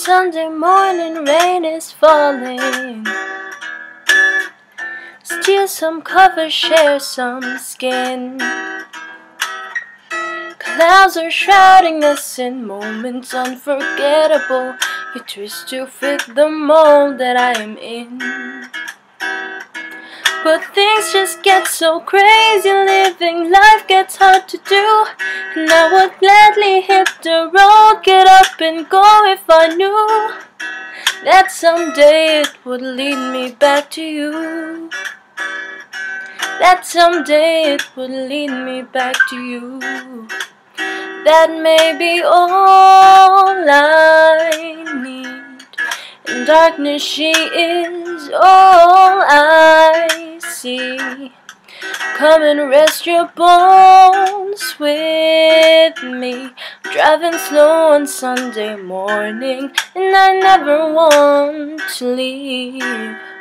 Sunday morning, rain is falling. Steal some cover, share some skin. Clouds are shrouding us in moments unforgettable. You twist to fit the mold that I am in. But things just get so crazy, living life gets hard to do. And I would gladly hit the road, get up and go if I knew that someday it would lead me back to you. That someday it would lead me back to you. That may be all I need. In darkness she is all I see. Come and rest your bones with me. Driving slow on Sunday morning, and I never want to leave.